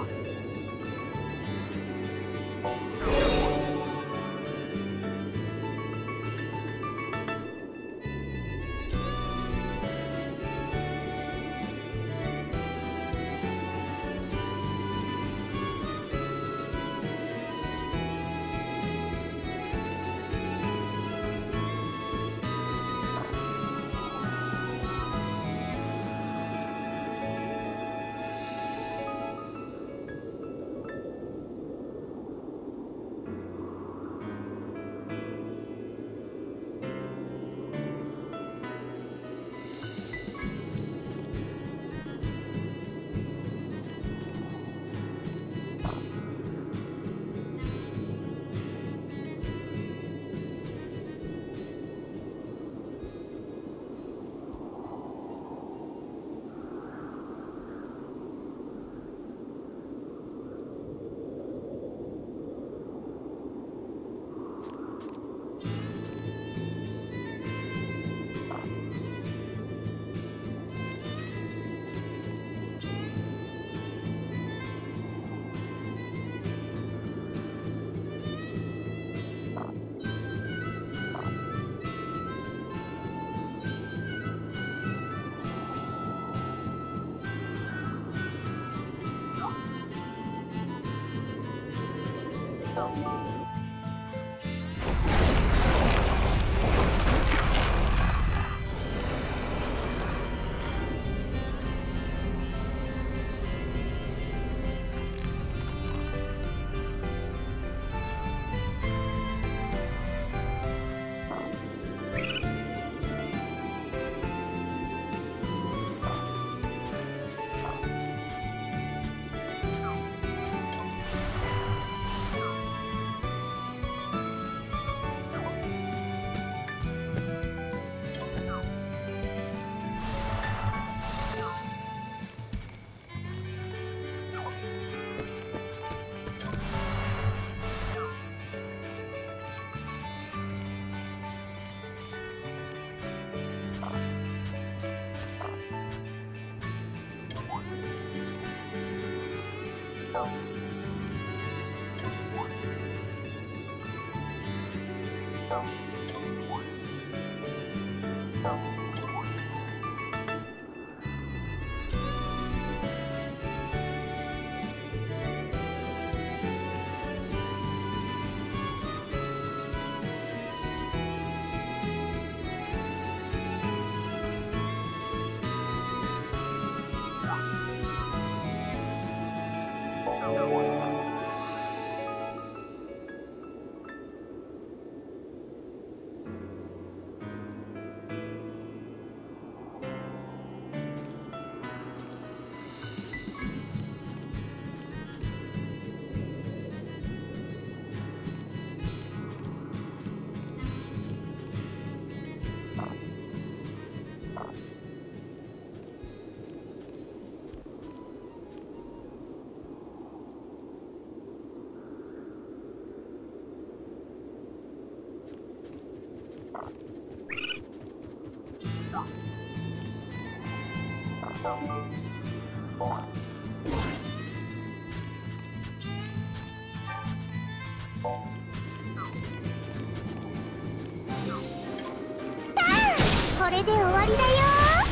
これで終わりだよ。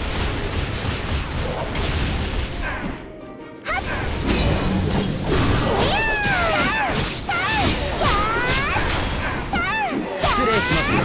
失礼しますよ。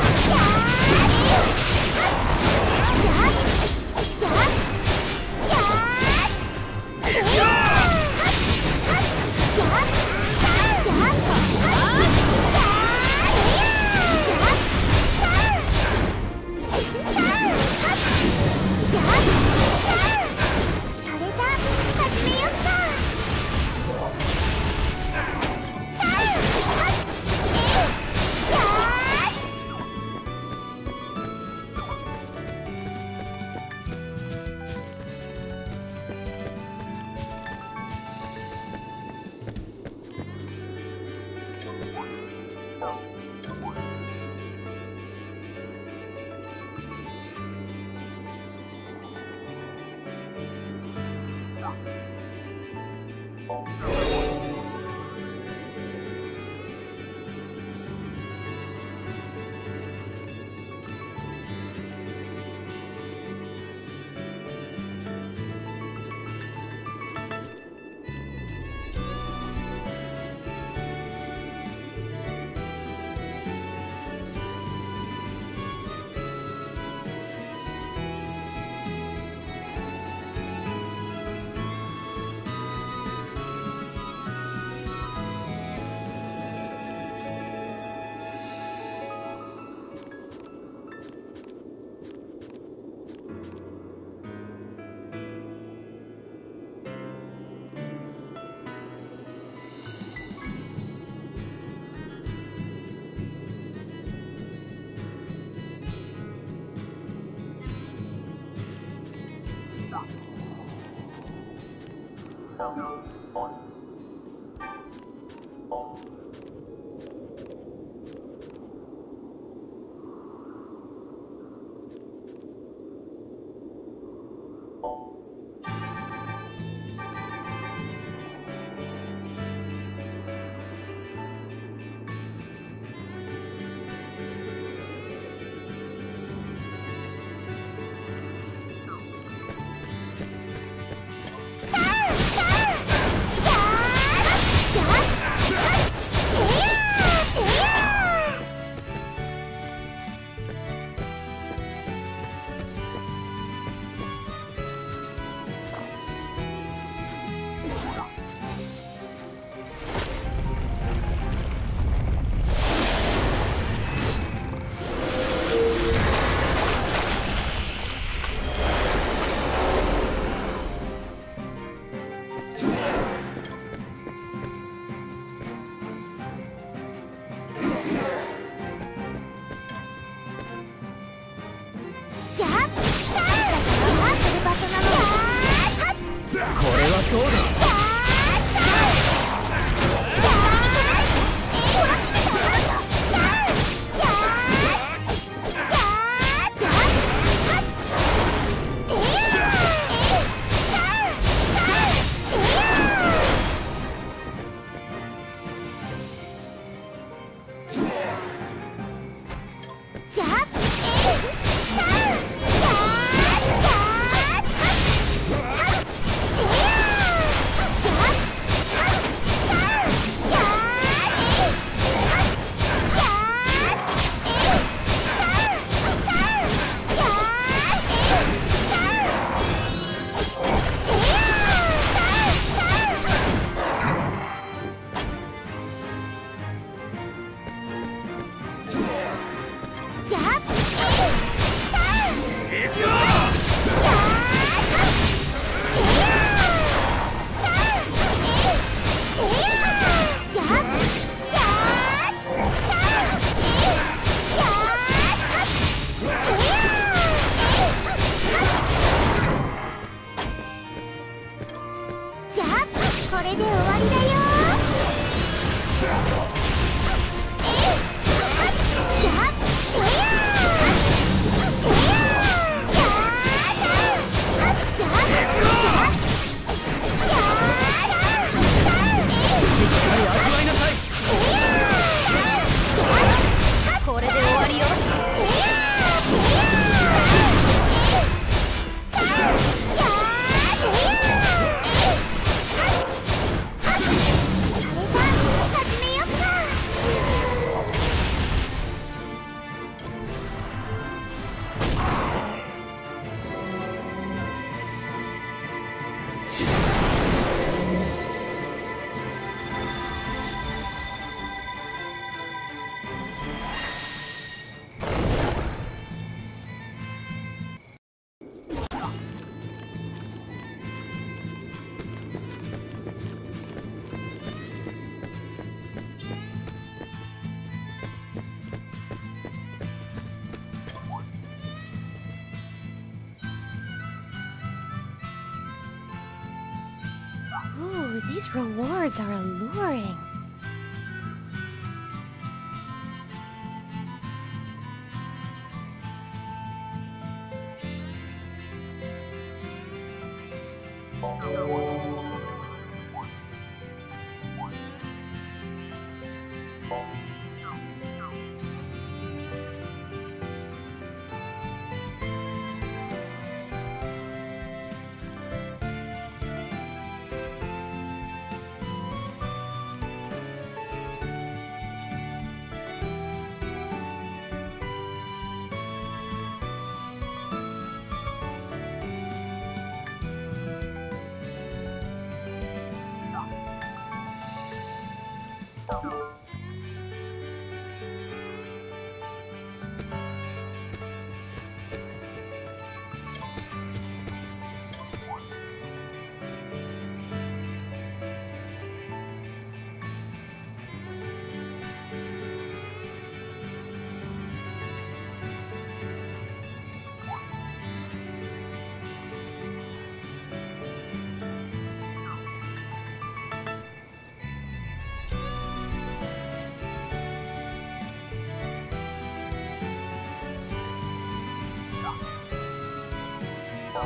Yeah. どうです。 これで終わりだよ。 しっかり味わいなさい。 これで終わりよ。 Ooh, these rewards are alluring.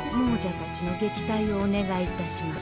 亡者たちの撃退をお願いいたします。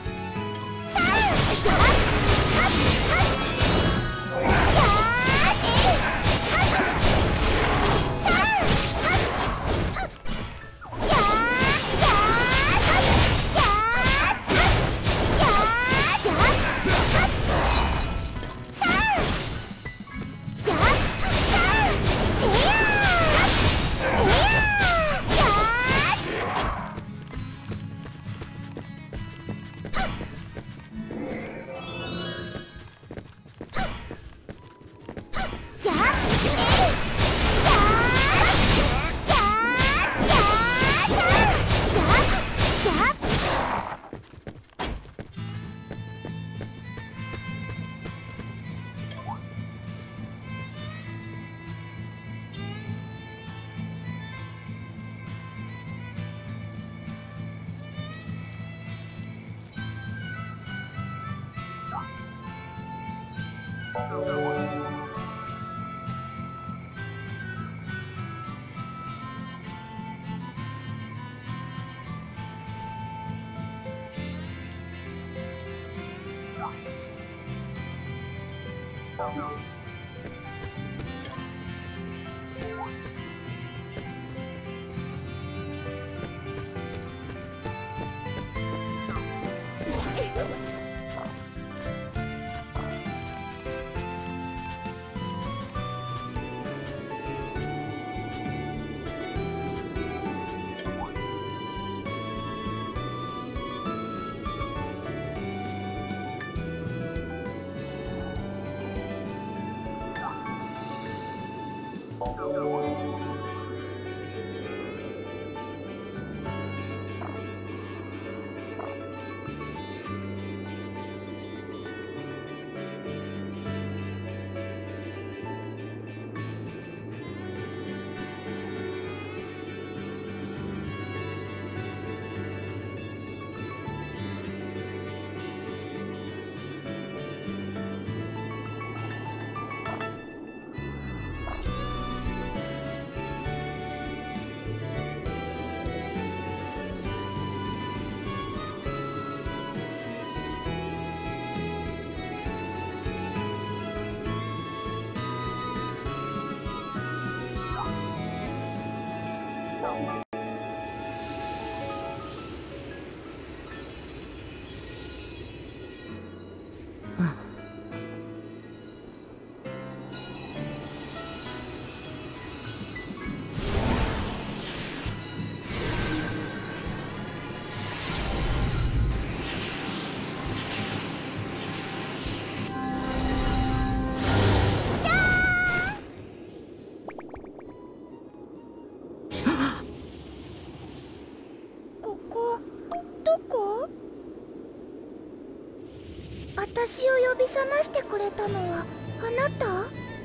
私を呼び覚ましてくれたのはあなた？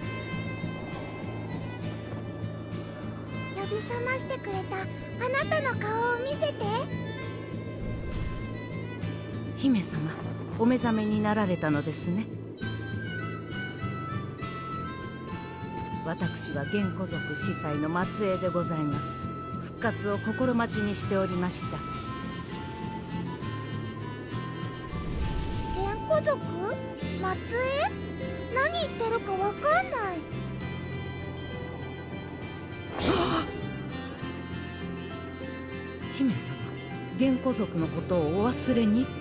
呼び覚ましてくれたあなたの顔を見せて。 姫様、お目覚めになられたのですね。私は玄古族司祭の末裔でございます。復活を心待ちにしておりました。 玄古族？末裔？何言ってるかわかんない。 姫様、玄古族のことをお忘れに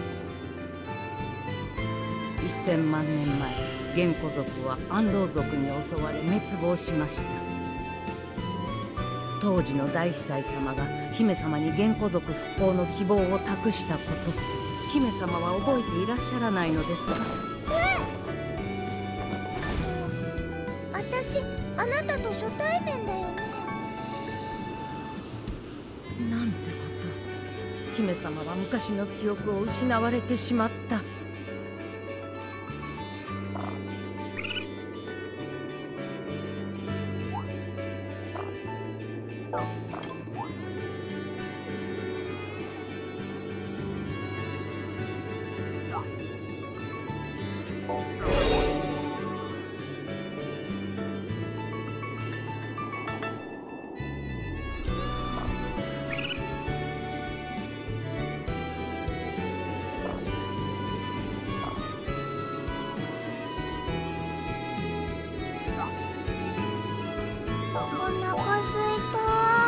？1000万年前、玄古族は安老族に襲われ滅亡しました。当時の大司祭様が姫様に玄古族復興の希望を託したこと、姫様は覚えていらっしゃらないのですが。 私、あなたと初対面だよね。 なんてこと。姫様は昔の記憶を失われてしまった。 お腹すいた。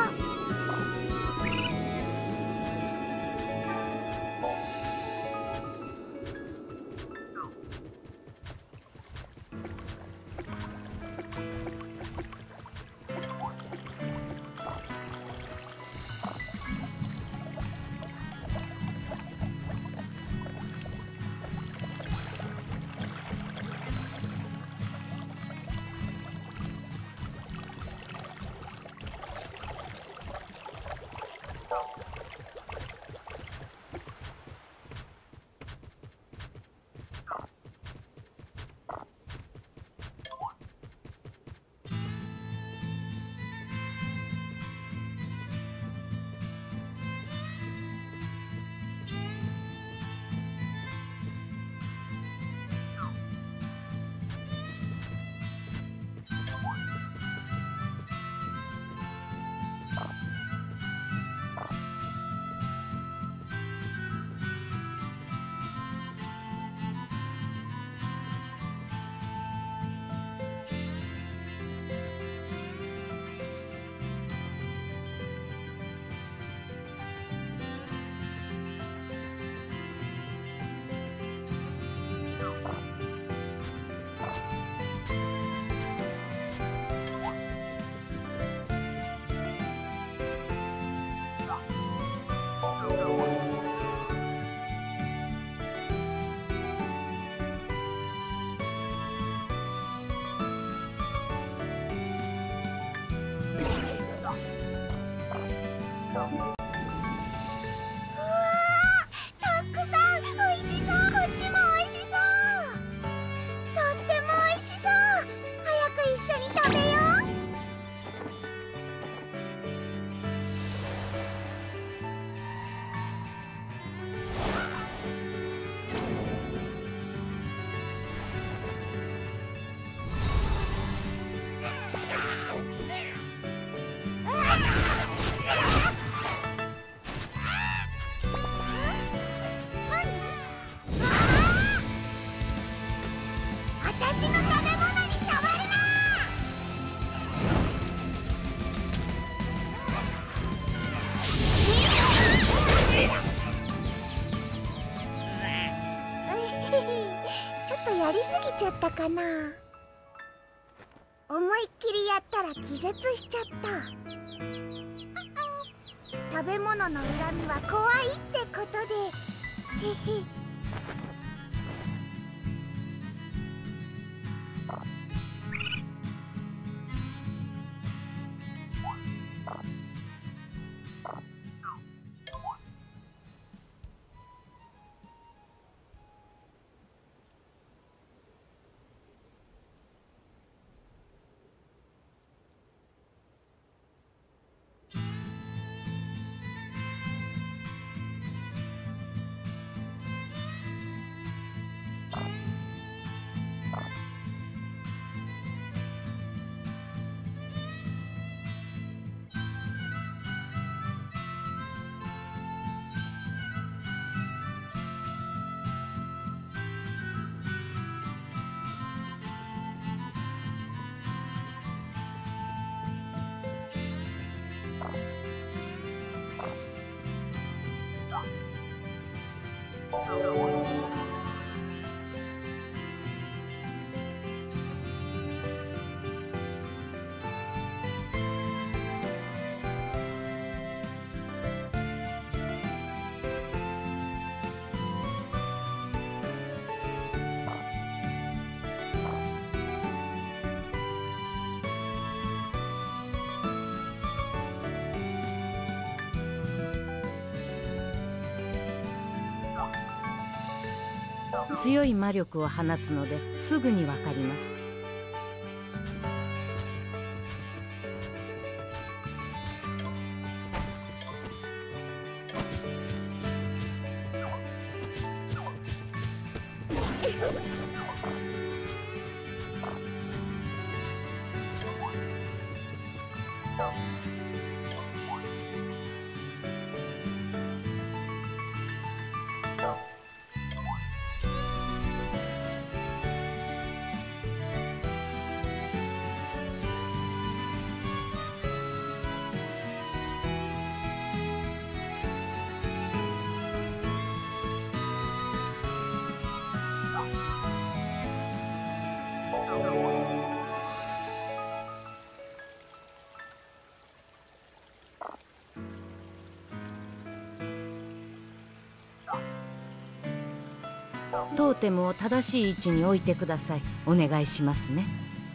やりすぎちゃったかな。思いっきりやったら気絶しちゃった。食べ物の恨みは怖いってことで、てへ。 強い魔力を放つのですぐにわかります。 トーテムを正しい位置に置いてください。お願いしますね。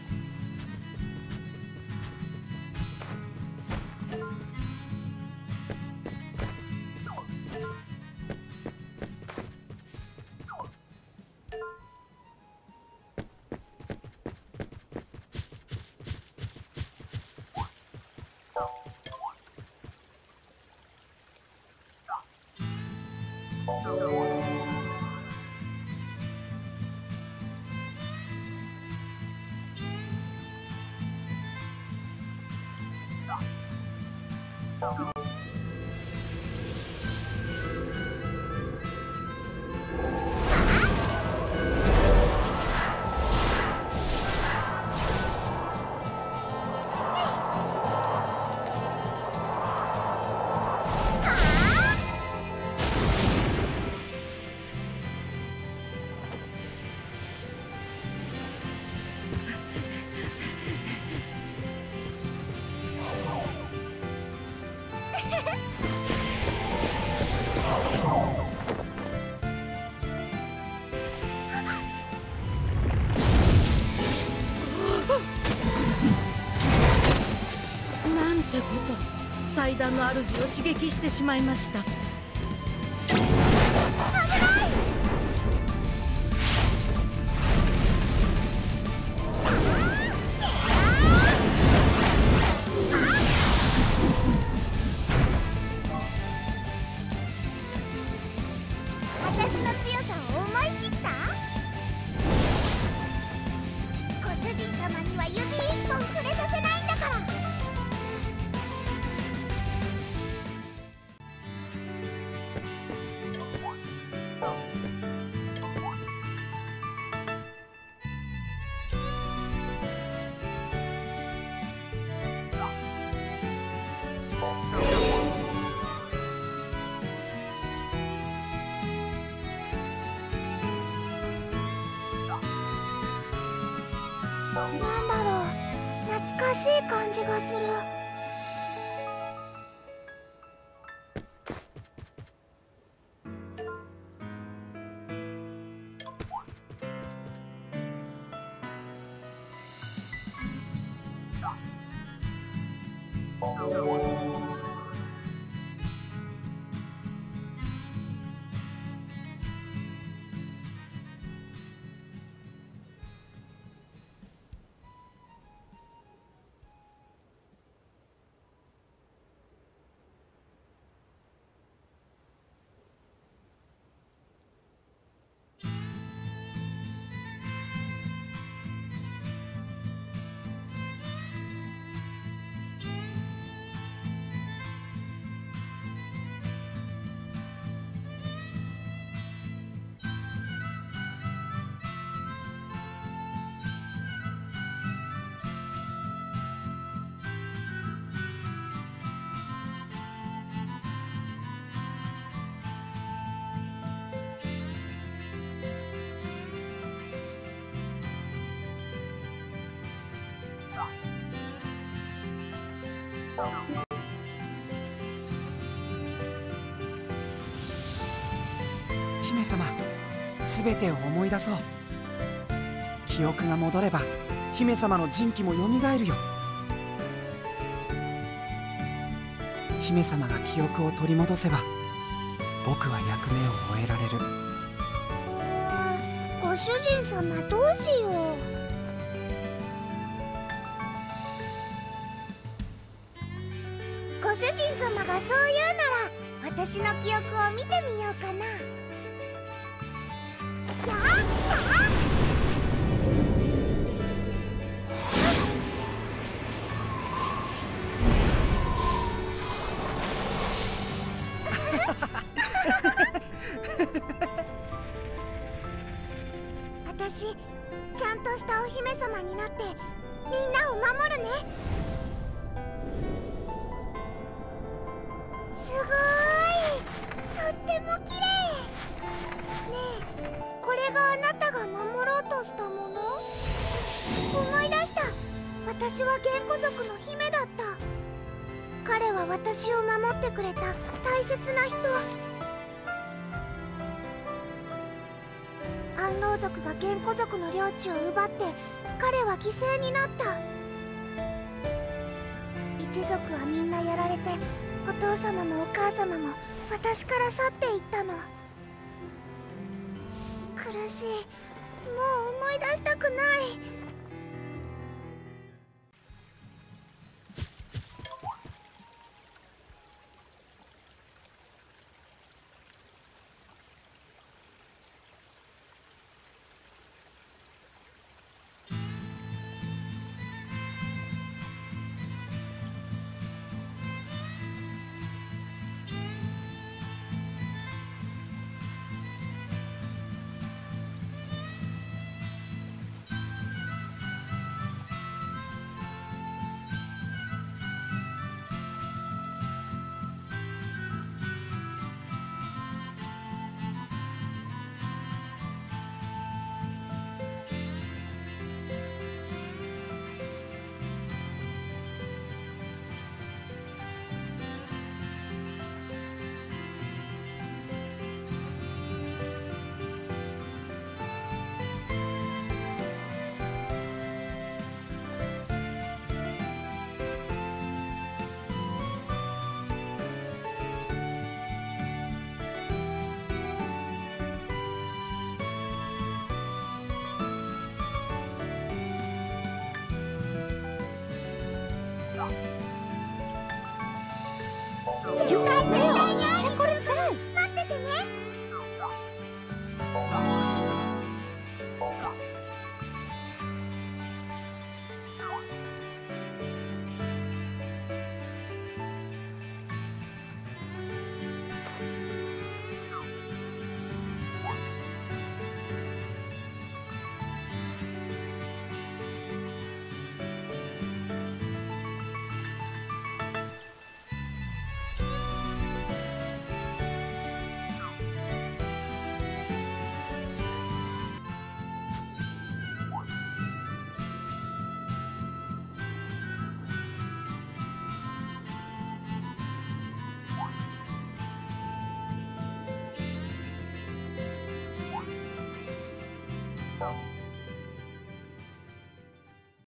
なんてこと。祭壇の主を刺激してしまいました。 私の強さを思い知った？ご主人様には指一本触れさせないんだから。なんだろう、懐かしい感じがする。 姫様、すべてを思い出そう。記憶が戻れば姫様の人気もよみがえるよ。姫様が記憶を取り戻せば僕は役目を終えられる。 ご主人様、どうしよう。ご主人様がそう言うなら私の記憶を見てみようかな。やった私、ちゃんとしたお姫様になってみんなを守るね。すごい、とっても綺麗。ねえ、これがあなたが守ろうとしたもの？思い出した。私はゲンコ族の姫だった。彼は私を守ってくれた大切な人。 反乱族が玄古族の領地を奪って彼は犠牲になった。一族はみんなやられて、お父様もお母様も私から去っていったの。苦しい。もう思い出したくない。